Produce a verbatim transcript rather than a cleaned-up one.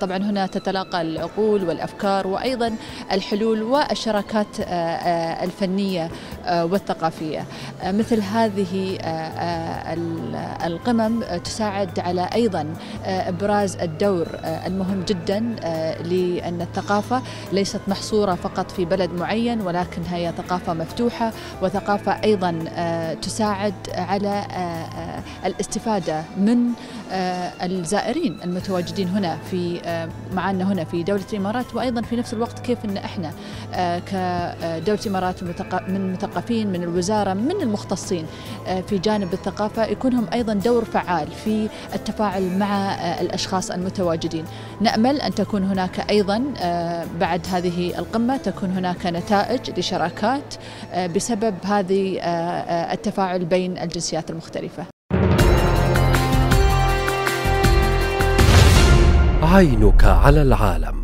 طبعا هنا تتلاقى العقول والأفكار وأيضا الحلول والشراكات الفنية والثقافية. مثل هذه القمم تساعد على أيضا إبراز الدور المهم جدا لأن الثقافة ليست محصورة فقط في بلد معين، ولكن هي ثقافة مفتوحة وثقافة أيضا تساعد على الاستفادة من الزائرين المتواجدين هنا في معنا هنا في دولة الإمارات، وأيضا في نفس الوقت كيف أن إحنا كدولة الإمارات من مثقفين من الوزارة من المختصين في جانب الثقافة يكون هم أيضا دور فعال في التفاعل مع الأشخاص المتواجدين. نأمل أن تكون هناك أيضا بعد هذه القمة تكون هناك نتائج لشراكات بسبب هذه التفاعل بين الجنسيات المختلفة. عينك على العالم.